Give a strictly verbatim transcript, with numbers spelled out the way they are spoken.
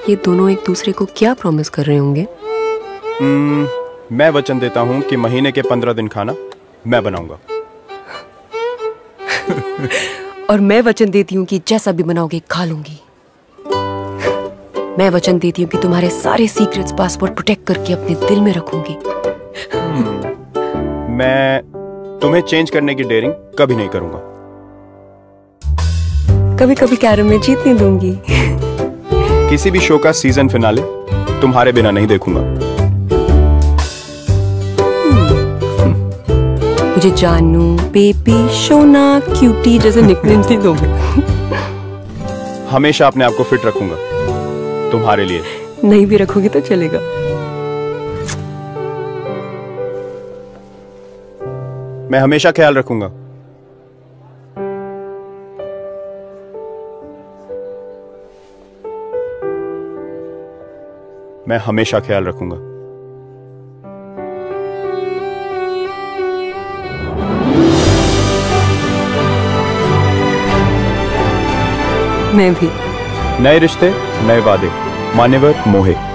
ये दोनों एक दूसरे को क्या प्रॉमिस कर रहे होंगे? hmm, मैं वचन देता हूँ कि महीने के पंद्रह दिन खाना मैं बनाऊंगा। और मैं वचन देती हूँ कि जैसा भी बनाओगे खा लूंगी। मैं वचन देती हूँ कि तुम्हारे सारे सीक्रेट्स पासवर्ड प्रोटेक्ट करके अपने दिल में रखूंगी। hmm, मैं तुम्हें चेंज करने की डेयरिंग कभी नहीं करूंगा। कभी कभी कैरम में जीतने दूंगी। किसी भी शो का सीजन फिनाले तुम्हारे बिना नहीं देखूंगा। मुझे जानू, बेबी, शोना, क्यूटी जैसे निकनेम्स नहीं दोगे। हमेशा अपने आप को फिट रखूंगा तुम्हारे लिए। नहीं भी रखोगे तो चलेगा। मैं हमेशा ख्याल रखूंगा। मैं हमेशा ख्याल रखूंगा। मैं भी। नए रिश्ते, नए वादे। मान्यवर मोहे।